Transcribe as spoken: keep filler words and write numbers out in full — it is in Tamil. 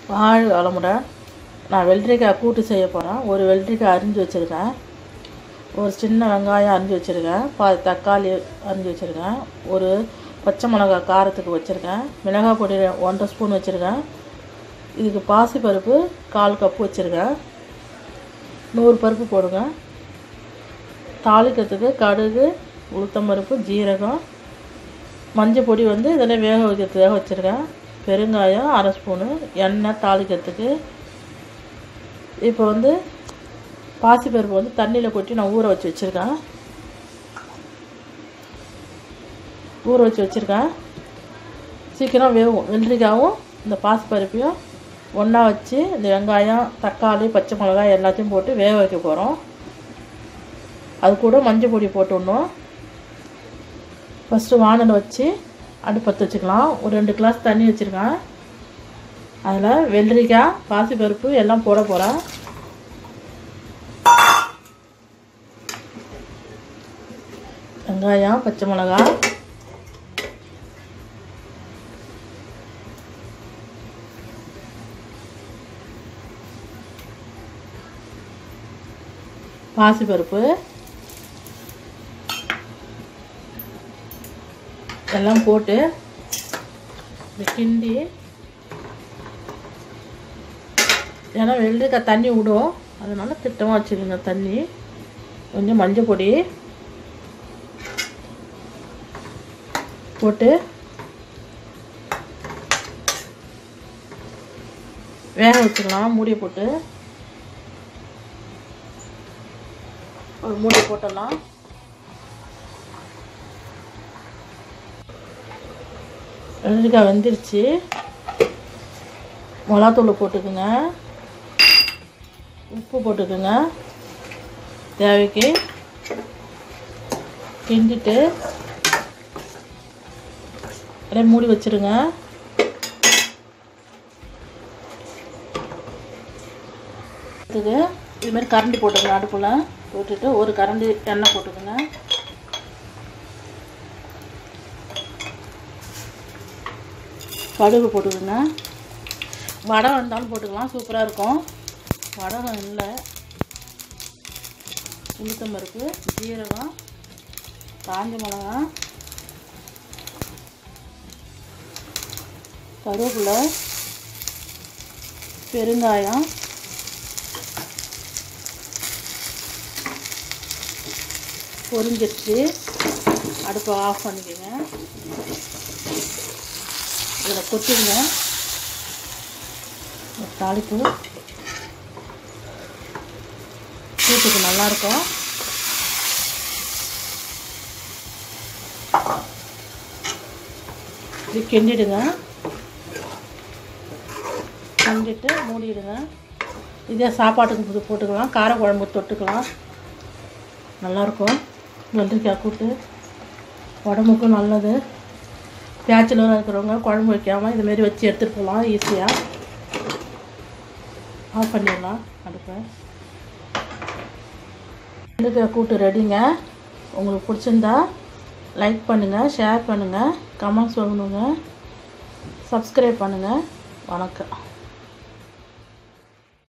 வாழ்க வளமுடன். நான் வெள்ளரிக்காய் கூட்டு செய்ய போகிறேன். ஒரு வெள்ளரிக்காய் அரிஞ்சு வச்சுருக்கேன், ஒரு சின்ன வெங்காயம் அரிஞ்சு வச்சுருக்கேன், பாதி தக்காளி அரிஞ்சு வச்சுருக்கேன், ஒரு பச்சை மிளகாய் காரத்துக்கு வச்சுருக்கேன், மிளகாய் பொடி ஒன்றரை ஸ்பூன் வச்சுருக்கேன். இதுக்கு பாசி பருப்பு கால் கப்பு வச்சுருக்கேன். நூறு பருப்பு போடுங்க. தாளிக்கிறதுக்கு கடுகு, உளுத்தம்பருப்பு, ஜீரகம், மஞ்சள் பொடி வந்து இதில் வேக வைக்கிறதுக்காக வச்சுருக்கேன். பெருங்காயம் அரை ஸ்பூனு, எண்ணெய் தாளிக்கிறதுக்கு. இப்போ வந்து பாசிப்பருப்பு வந்து தண்ணியில் கொட்டி நான் ஊற வச்சு வச்சுருக்கேன் ஊற வச்சு வச்சுருக்கேன் சீக்கிரம் வேகும். வெள்ளரிக்காயும் இந்த பாசிப்பருப்பையும் ஒன்றா வச்சு இந்த வெங்காயம், தக்காளி, பச்சை மிளகாய் எல்லாத்தையும் போட்டு வேக வைக்க போகிறோம். அது கூட மஞ்சள் பொடி போட்டுடணும். ஃபஸ்ட்டு வானலை வச்சு அடுப்பத்து வச்சுக்கலாம். ஒரு ரெண்டு கிளாஸ் தண்ணி வச்சுருக்கேன். அதில் வெள்ளரிக்காய், பாசிப்பருப்பு எல்லாம் போட போகிறேன். வெங்காயம், பச்சை மிளகாய், பாசிப்பருப்பு எல்லாம் போட்டு கிண்டி, ஏன்னா வெள்ளரிக்காய் தண்ணி விடும், அதனால் திட்டமாக வச்சுக்கோங்க தண்ணி. கொஞ்சம் மஞ்சள் பொடி போட்டு வேக வச்சுக்கலாம். மூடியை போட்டு ஒரு மூடி போட்டுடலாம். வெள்ளரிக்காய் வெந்துருச்சு. மிளகாத்தூள் போட்டுக்குங்க, உப்பு போட்டுக்குங்க தேவைக்கு. கிண்டிட்டு அப்படியே மூடி வச்சுருங்க. இதுக்கு இதுமாரி கரண்டி போட்டுக்கங்க. அடுப்பில் போட்டுட்டு ஒரு கரண்டி எண்ணெய் போட்டுக்குங்க. கடுகு போட்டுக்குங்க. வடகம் இருந்தாலும் போட்டுக்கலாம், சூப்பராக இருக்கும். வடகம் இல்லை, உளுத்தம் பருப்பு, ஜீரகம், காஞ்ச மிளகா, கருவேப்பிலை, பெருங்காயம், பொரிஞ்சிருச்சு. அடுப்பை ஆஃப் பண்ணிக்கோங்க. இதில் கொட்டுங்க. தாளிப்பு கூட்டுக்கு நல்லாயிருக்கும். இது கிண்டிடுங்க. கிண்டிட்டு மூடிடுங்க. இதே சாப்பாட்டுக்கு புது போட்டுக்கலாம், காரக்குழம்பு தொட்டுக்கலாம், நல்லாயிருக்கும். வெள்ளரிக்காய் கூட்டு உடம்புக்கும் நல்லது. பேச்சுலராக இருக்கிறவங்க குழம்பு வைக்காமல் இதுமாரி வச்சு எடுத்துகிட்டு போகலாம் ஈஸியாக. ஆஃப் பண்ணிடலாம் அடுப்பை. வெள்ளரிக்காய் கூட்டு ரெடிங்க. உங்களுக்கு பிடிச்சிருந்தா லைக் பண்ணுங்கள், ஷேர் பண்ணுங்கள், கமெண்ட்ஸ் சொல்லணுங்க, சப்ஸ்கிரைப் பண்ணுங்கள். வணக்கம்.